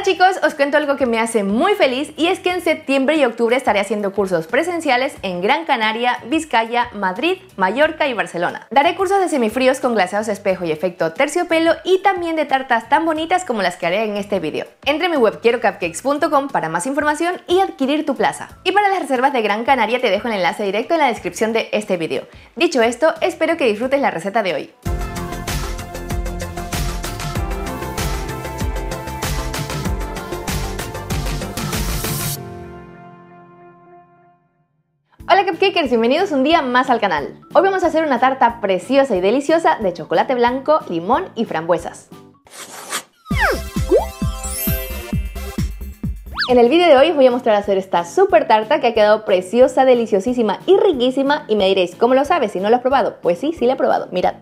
chicos, os cuento algo que me hace muy feliz y es que en septiembre y octubre estaré haciendo cursos presenciales en Gran Canaria, Vizcaya, Madrid, Mallorca y Barcelona. Daré cursos de semifríos con glaseados espejo y efecto terciopelo y también de tartas tan bonitas como las que haré en este vídeo. Entra en mi web quierocupcakes.com para más información y adquirir tu plaza. Y para las reservas de Gran Canaria te dejo el enlace directo en la descripción de este vídeo. Dicho esto, espero que disfrutes la receta de hoy. Hola Cupcakers, bienvenidos un día más al canal. Hoy vamos a hacer una tarta preciosa y deliciosa de chocolate blanco, limón y frambuesas. En el vídeo de hoy os voy a mostrar hacer esta super tarta que ha quedado preciosa, deliciosísima y riquísima. Y me diréis, ¿cómo lo sabes si no lo has probado? Pues sí, sí lo he probado, mirad.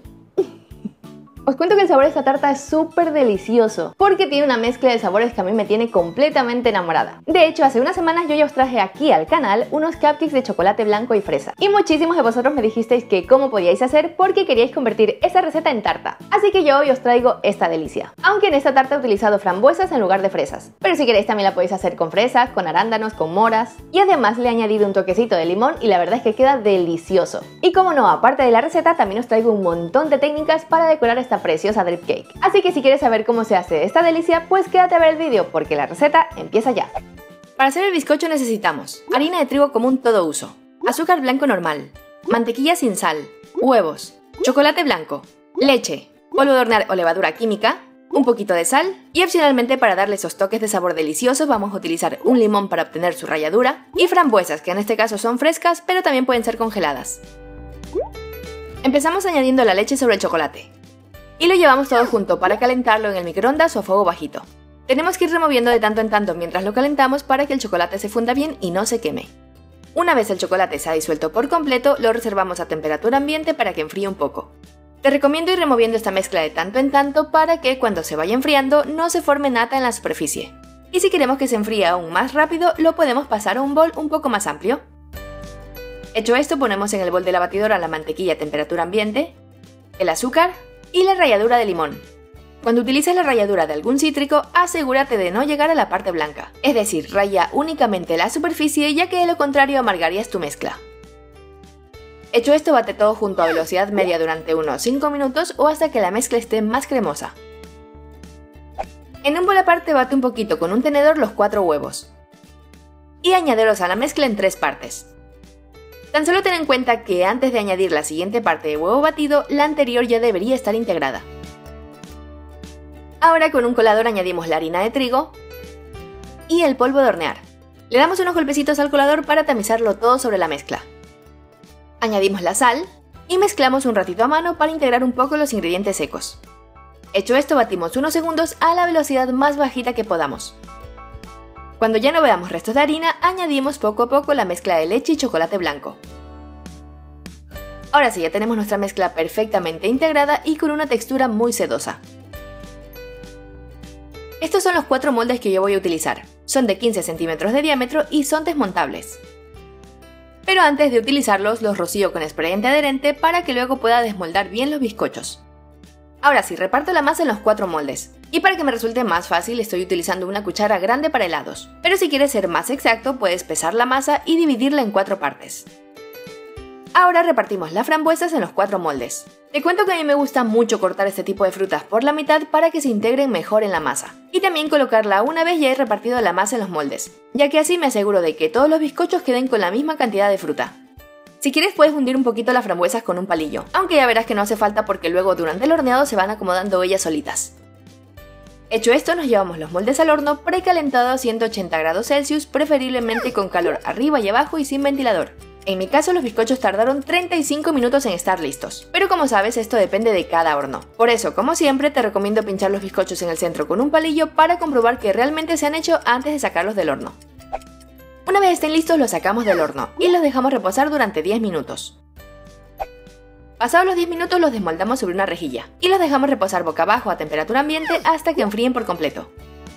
Os cuento que el sabor de esta tarta es súper delicioso porque tiene una mezcla de sabores que a mí me tiene completamente enamorada. De hecho, hace unas semanas yo ya os traje aquí al canal unos cupcakes de chocolate blanco y fresa. Y muchísimos de vosotros me dijisteis que cómo podíais hacer porque queríais convertir esa receta en tarta. Así que yo hoy os traigo esta delicia. Aunque en esta tarta he utilizado frambuesas en lugar de fresas. Pero si queréis también la podéis hacer con fresas, con arándanos, con moras. Y además le he añadido un toquecito de limón y la verdad es que queda delicioso. Y como no, aparte de la receta, también os traigo un montón de técnicas para decorar esta preciosa drip cake. Así que si quieres saber cómo se hace esta delicia, pues quédate a ver el vídeo porque la receta empieza ya. Para hacer el bizcocho necesitamos harina de trigo común todo uso, azúcar blanco normal, mantequilla sin sal, huevos, chocolate blanco, leche, polvo de hornear o levadura química, un poquito de sal y opcionalmente para darle esos toques de sabor deliciosos vamos a utilizar un limón para obtener su ralladura y frambuesas que en este caso son frescas pero también pueden ser congeladas. Empezamos añadiendo la leche sobre el chocolate. Y lo llevamos todo junto para calentarlo en el microondas o a fuego bajito. Tenemos que ir removiendo de tanto en tanto mientras lo calentamos para que el chocolate se funda bien y no se queme. Una vez el chocolate se ha disuelto por completo, lo reservamos a temperatura ambiente para que enfríe un poco. Te recomiendo ir removiendo esta mezcla de tanto en tanto para que cuando se vaya enfriando no se forme nata en la superficie. Y si queremos que se enfríe aún más rápido, lo podemos pasar a un bol un poco más amplio. Hecho esto, ponemos en el bol de la batidora la mantequilla a temperatura ambiente, el azúcar y la ralladura de limón. Cuando utilices la ralladura de algún cítrico, asegúrate de no llegar a la parte blanca, es decir, raya únicamente la superficie ya que de lo contrario amargarías tu mezcla. Hecho esto, bate todo junto a velocidad media durante unos 5 minutos o hasta que la mezcla esté más cremosa. En un bol aparte bate un poquito con un tenedor los 4 huevos y añádelo a la mezcla en 3 partes. Tan solo ten en cuenta que antes de añadir la siguiente parte de huevo batido, la anterior ya debería estar integrada. Ahora con un colador añadimos la harina de trigo y el polvo de hornear. Le damos unos golpecitos al colador para tamizarlo todo sobre la mezcla. Añadimos la sal y mezclamos un ratito a mano para integrar un poco los ingredientes secos. Hecho esto, batimos unos segundos a la velocidad más bajita que podamos. Cuando ya no veamos restos de harina, añadimos poco a poco la mezcla de leche y chocolate blanco. Ahora sí, ya tenemos nuestra mezcla perfectamente integrada y con una textura muy sedosa. Estos son los 4 moldes que yo voy a utilizar. Son de 15 centímetros de diámetro y son desmontables. Pero antes de utilizarlos, los rocío con spray antiadherente para que luego pueda desmoldar bien los bizcochos. Ahora sí, reparto la masa en los 4 moldes. Y para que me resulte más fácil estoy utilizando una cuchara grande para helados. Pero si quieres ser más exacto puedes pesar la masa y dividirla en 4 partes. Ahora repartimos las frambuesas en los 4 moldes. Te cuento que a mí me gusta mucho cortar este tipo de frutas por la mitad para que se integren mejor en la masa. Y también colocarla una vez ya he repartido la masa en los moldes, ya que así me aseguro de que todos los bizcochos queden con la misma cantidad de fruta. Si quieres puedes hundir un poquito las frambuesas con un palillo, aunque ya verás que no hace falta porque luego durante el horneado se van acomodando ellas solitas. Hecho esto, nos llevamos los moldes al horno precalentado a 180 grados Celsius, preferiblemente con calor arriba y abajo y sin ventilador. En mi caso los bizcochos tardaron 35 minutos en estar listos, pero como sabes esto depende de cada horno. Por eso, como siempre, te recomiendo pinchar los bizcochos en el centro con un palillo para comprobar que realmente se han hecho antes de sacarlos del horno. Una vez estén listos los sacamos del horno y los dejamos reposar durante 10 minutos. Pasados los 10 minutos los desmoldamos sobre una rejilla y los dejamos reposar boca abajo a temperatura ambiente hasta que enfríen por completo.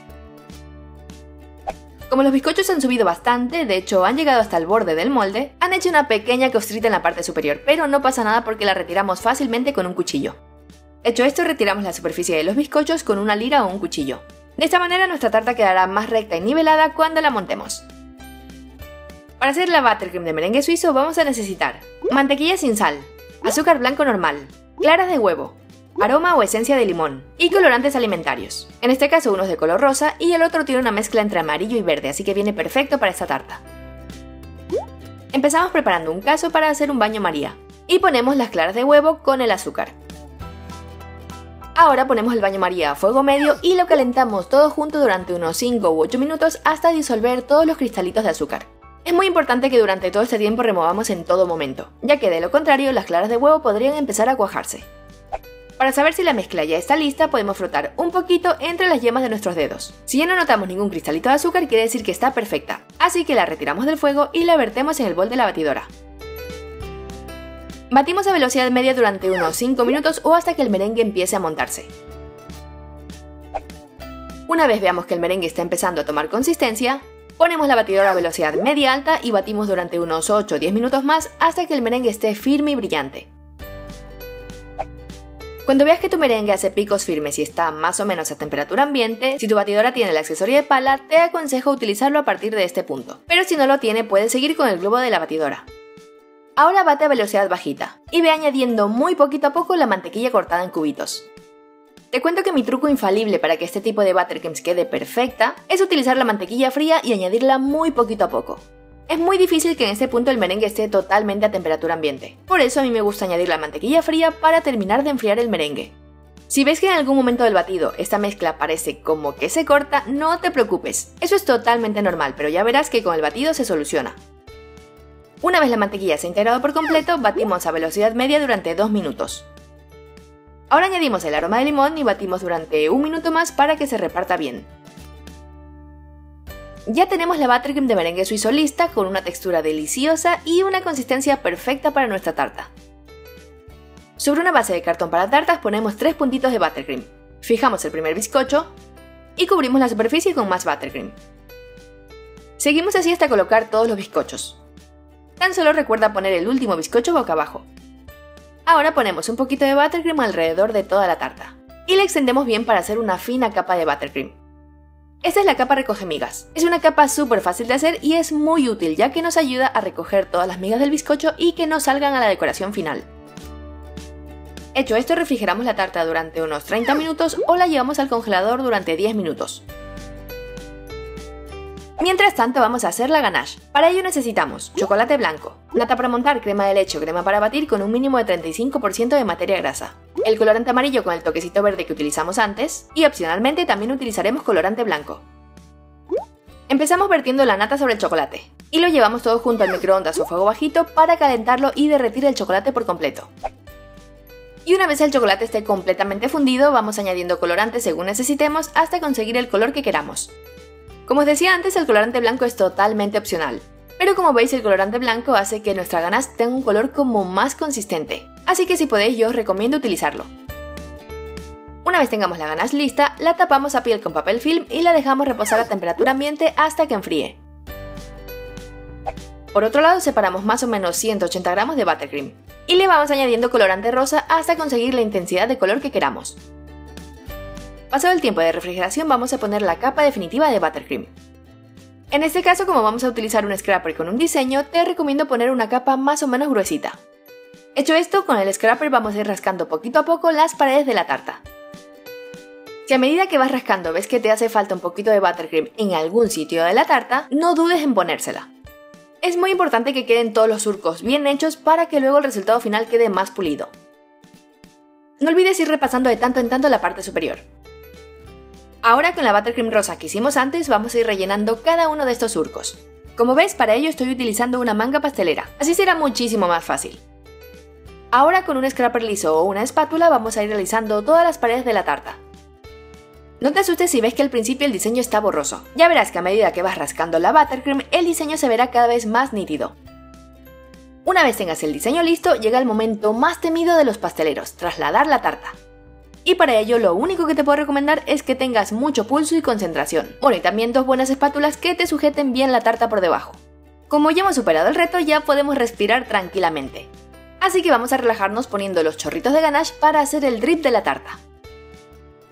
Como los bizcochos han subido bastante, de hecho han llegado hasta el borde del molde, han hecho una pequeña costrita en la parte superior, pero no pasa nada porque la retiramos fácilmente con un cuchillo. Hecho esto, retiramos la superficie de los bizcochos con una lira o un cuchillo. De esta manera nuestra tarta quedará más recta y nivelada cuando la montemos. Para hacer la buttercream de merengue suizo vamos a necesitar mantequilla sin sal, azúcar blanco normal, claras de huevo, aroma o esencia de limón y colorantes alimentarios. En este caso uno es de color rosa y el otro tiene una mezcla entre amarillo y verde, así que viene perfecto para esta tarta. Empezamos preparando un cazo para hacer un baño María y ponemos las claras de huevo con el azúcar. Ahora ponemos el baño María a fuego medio y lo calentamos todo junto durante unos 5 u 8 minutos hasta disolver todos los cristalitos de azúcar. Es muy importante que durante todo este tiempo removamos en todo momento, ya que de lo contrario las claras de huevo podrían empezar a cuajarse. Para saber si la mezcla ya está lista podemos frotar un poquito entre las yemas de nuestros dedos. Si ya no notamos ningún cristalito de azúcar quiere decir que está perfecta, así que la retiramos del fuego y la vertemos en el bol de la batidora. Batimos a velocidad media durante unos 5 minutos o hasta que el merengue empiece a montarse. Una vez veamos que el merengue está empezando a tomar consistencia, ponemos la batidora a velocidad media alta y batimos durante unos 8 o 10 minutos más hasta que el merengue esté firme y brillante. Cuando veas que tu merengue hace picos firmes y está más o menos a temperatura ambiente, si tu batidora tiene el accesorio de pala, te aconsejo utilizarlo a partir de este punto. Pero si no lo tiene, puedes seguir con el globo de la batidora. Ahora bate a velocidad bajita y ve añadiendo muy poquito a poco la mantequilla cortada en cubitos. Te cuento que mi truco infalible para que este tipo de buttercreams quede perfecta es utilizar la mantequilla fría y añadirla muy poquito a poco. Es muy difícil que en este punto el merengue esté totalmente a temperatura ambiente, por eso a mí me gusta añadir la mantequilla fría para terminar de enfriar el merengue. Si ves que en algún momento del batido esta mezcla parece como que se corta, no te preocupes, eso es totalmente normal, pero ya verás que con el batido se soluciona. Una vez la mantequilla se ha integrado por completo, batimos a velocidad media durante 2 minutos. Ahora añadimos el aroma de limón y batimos durante 1 minuto más para que se reparta bien. Ya tenemos la buttercream de merengue suizo lista con una textura deliciosa y una consistencia perfecta para nuestra tarta. Sobre una base de cartón para tartas ponemos 3 puntitos de buttercream, fijamos el primer bizcocho y cubrimos la superficie con más buttercream. Seguimos así hasta colocar todos los bizcochos. Tan solo recuerda poner el último bizcocho boca abajo. Ahora ponemos un poquito de buttercream alrededor de toda la tarta y la extendemos bien para hacer una fina capa de buttercream. Esta es la capa recoge migas. Es una capa súper fácil de hacer y es muy útil ya que nos ayuda a recoger todas las migas del bizcocho y que no salgan a la decoración final. Hecho esto, refrigeramos la tarta durante unos 30 minutos o la llevamos al congelador durante 10 minutos. Mientras tanto vamos a hacer la ganache. Para ello necesitamos chocolate blanco, nata para montar, crema de leche o crema para batir con un mínimo de 35% de materia grasa, el colorante amarillo con el toquecito verde que utilizamos antes y opcionalmente también utilizaremos colorante blanco. Empezamos vertiendo la nata sobre el chocolate y lo llevamos todo junto al microondas o fuego bajito para calentarlo y derretir el chocolate por completo. Y una vez el chocolate esté completamente fundido vamos añadiendo colorante según necesitemos hasta conseguir el color que queramos. Como os decía antes, el colorante blanco es totalmente opcional, pero como veis el colorante blanco hace que nuestra ganache tenga un color como más consistente, así que si podéis yo os recomiendo utilizarlo. Una vez tengamos la ganache lista, la tapamos a piel con papel film y la dejamos reposar a temperatura ambiente hasta que enfríe. Por otro lado separamos más o menos 180 gramos de buttercream y le vamos añadiendo colorante rosa hasta conseguir la intensidad de color que queramos. Pasado el tiempo de refrigeración vamos a poner la capa definitiva de buttercream. En este caso, como vamos a utilizar un scraper con un diseño, te recomiendo poner una capa más o menos gruesita. Hecho esto, con el scraper vamos a ir rascando poquito a poco las paredes de la tarta. Si a medida que vas rascando ves que te hace falta un poquito de buttercream en algún sitio de la tarta, no dudes en ponérsela. Es muy importante que queden todos los surcos bien hechos para que luego el resultado final quede más pulido. No olvides ir repasando de tanto en tanto la parte superior. Ahora con la buttercream rosa que hicimos antes vamos a ir rellenando cada uno de estos surcos. Como ves, para ello estoy utilizando una manga pastelera, así será muchísimo más fácil. Ahora con un scraper liso o una espátula vamos a ir realizando todas las paredes de la tarta. No te asustes si ves que al principio el diseño está borroso, ya verás que a medida que vas rascando la buttercream el diseño se verá cada vez más nítido. Una vez tengas el diseño listo, llega el momento más temido de los pasteleros, trasladar la tarta. Y para ello lo único que te puedo recomendar es que tengas mucho pulso y concentración. Bueno, y también 2 buenas espátulas que te sujeten bien la tarta por debajo. Como ya hemos superado el reto, ya podemos respirar tranquilamente. Así que vamos a relajarnos poniendo los chorritos de ganache para hacer el drip de la tarta.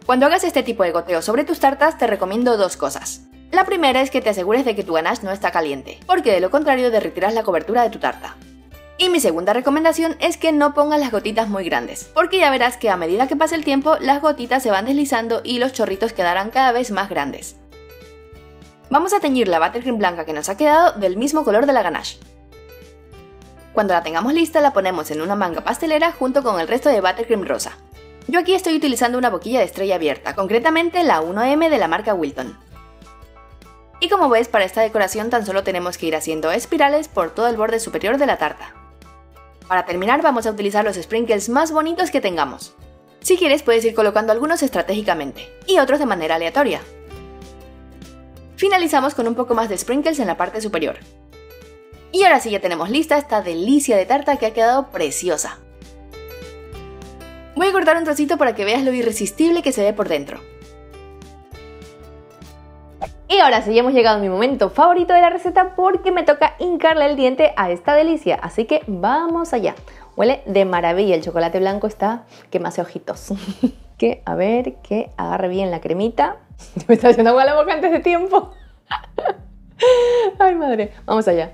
Cuando hagas este tipo de goteo sobre tus tartas te recomiendo dos cosas. La primera es que te asegures de que tu ganache no está caliente, porque de lo contrario derretirás la cobertura de tu tarta. Y mi segunda recomendación es que no pongas las gotitas muy grandes, porque ya verás que a medida que pase el tiempo las gotitas se van deslizando y los chorritos quedarán cada vez más grandes. Vamos a teñir la buttercream blanca que nos ha quedado del mismo color de la ganache. Cuando la tengamos lista la ponemos en una manga pastelera junto con el resto de buttercream rosa. Yo aquí estoy utilizando una boquilla de estrella abierta, concretamente la 1M de la marca Wilton. Y como ves, para esta decoración tan solo tenemos que ir haciendo espirales por todo el borde superior de la tarta. Para terminar vamos a utilizar los sprinkles más bonitos que tengamos. Si quieres puedes ir colocando algunos estratégicamente y otros de manera aleatoria. Finalizamos con un poco más de sprinkles en la parte superior. Y ahora sí ya tenemos lista esta delicia de tarta que ha quedado preciosa. Voy a cortar un trocito para que veas lo irresistible que se ve por dentro. Y ahora sí, ya hemos llegado a mi momento favorito de la receta porque me toca hincarle el diente a esta delicia, así que vamos allá. Huele de maravilla, el chocolate blanco está que me hace ojitos. Que a ver, que agarre bien la cremita. Me está haciendo agua la boca antes de tiempo. Ay madre, vamos allá.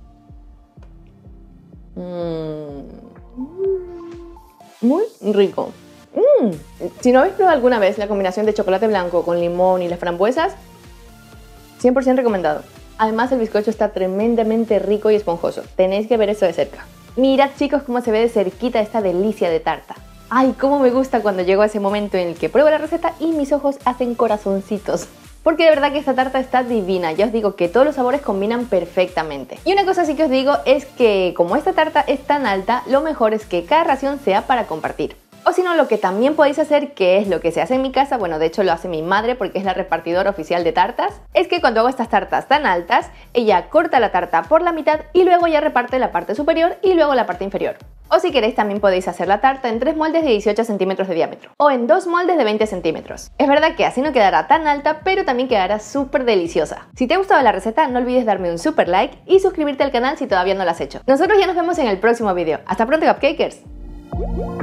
Muy rico. Si no habéis probado alguna vez la combinación de chocolate blanco con limón y las frambuesas, 100% recomendado. Además el bizcocho está tremendamente rico y esponjoso. Tenéis que ver eso de cerca. Mirad chicos cómo se ve de cerquita esta delicia de tarta. Ay, cómo me gusta cuando llego a ese momento en el que pruebo la receta y mis ojos hacen corazoncitos. Porque de verdad que esta tarta está divina. Ya os digo que todos los sabores combinan perfectamente. Y una cosa sí que os digo es que como esta tarta es tan alta, lo mejor es que cada ración sea para compartir. O si no, lo que también podéis hacer, que es lo que se hace en mi casa, bueno, de hecho lo hace mi madre porque es la repartidora oficial de tartas, es que cuando hago estas tartas tan altas, ella corta la tarta por la mitad y luego ya reparte la parte superior y luego la parte inferior. O si queréis también podéis hacer la tarta en 3 moldes de 18 centímetros de diámetro o en 2 moldes de 20 centímetros. Es verdad que así no quedará tan alta, pero también quedará súper deliciosa. Si te ha gustado la receta, no olvides darme un super like y suscribirte al canal si todavía no lo has hecho. Nosotros ya nos vemos en el próximo video. ¡Hasta pronto, cupcakers!